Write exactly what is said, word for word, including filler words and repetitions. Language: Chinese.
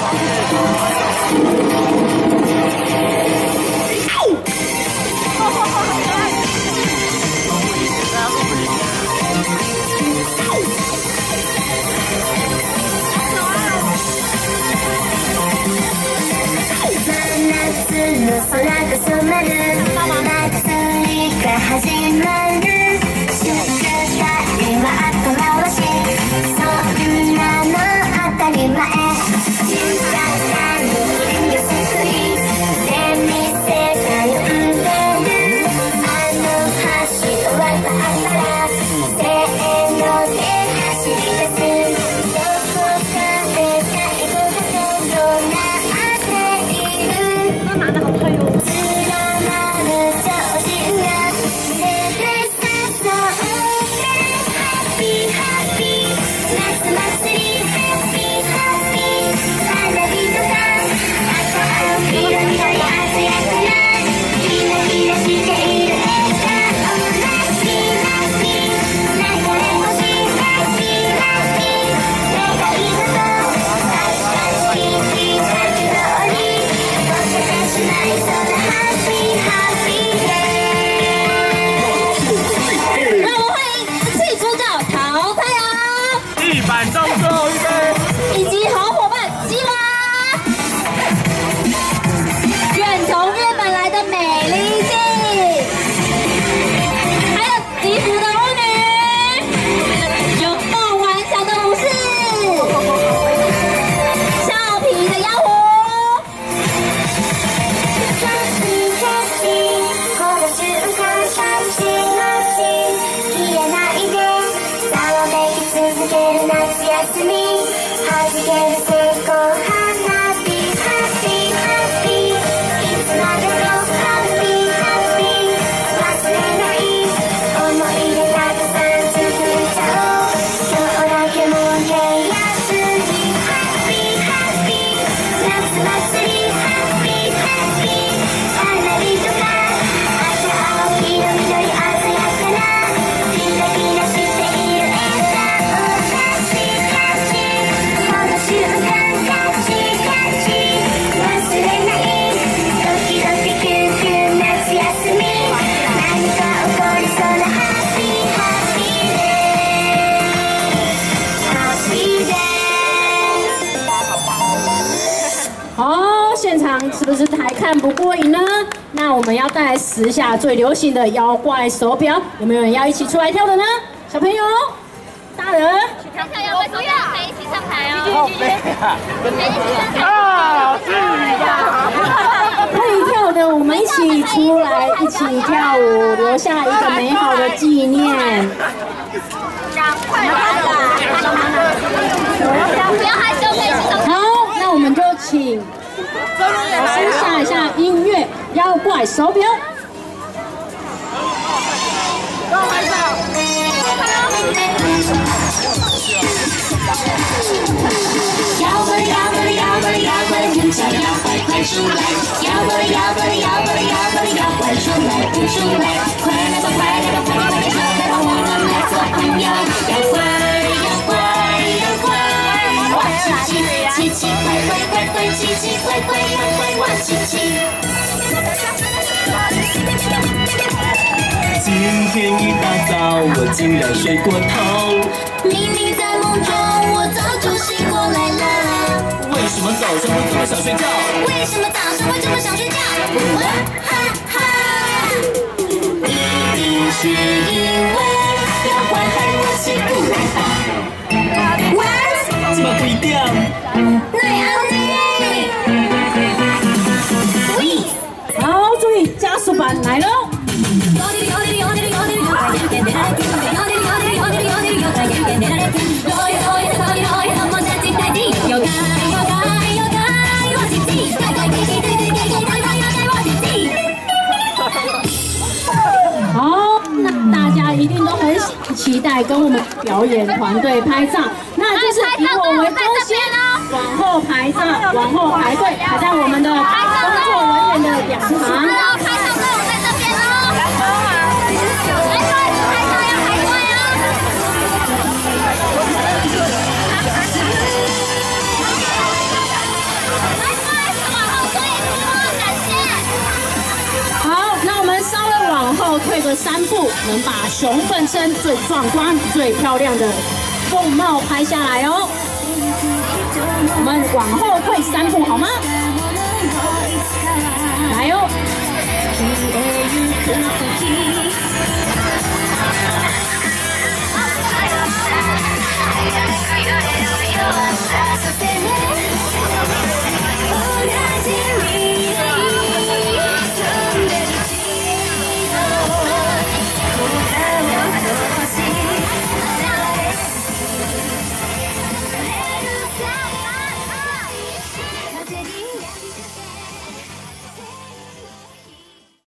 是不是还看不过瘾呢？那我们要带来时下最流行的妖怪手表，有没有人要一起出来跳的呢？小朋友、大人， 跳跳妖怪手表可以一起上台哦。可以一起上台啊！是呀， 可以跳的，我们一起出来，一起跳舞，留下一个美好的纪念。 快来啦！不要害羞，可以一起上台。 好，那我们就请。 老师下一下音乐，妖怪手表。 让拍照。 摇吧摇吧摇吧摇吧，人家妖怪快出来！摇吧摇吧摇吧摇吧，妖怪出来不出来？快来吧快来吧快来吧，来吧我们来做朋友。妖怪妖怪妖怪，哇奇奇奇奇怪怪怪怪奇奇怪怪妖怪哇奇奇。 今天一大早我竟然睡过头， 明明在梦中我早就醒过来了。 为什么早上会这么想睡觉？ 为什么早上会这么想睡觉？哇哈哈！一定是因为妖怪害我起不来吧 ？What？ 怎么不一定？ 奈安内。 好，注意加速版来喽！ 好，那大家一定都很期待跟我们表演团队拍照，那就是以我为中心，往后排照，往后排队，排在我们的工作人员的两旁。 好， 三步，能把熊本村最壮观、最漂亮的风貌拍下来哦。我们往后退三步好吗？来哟！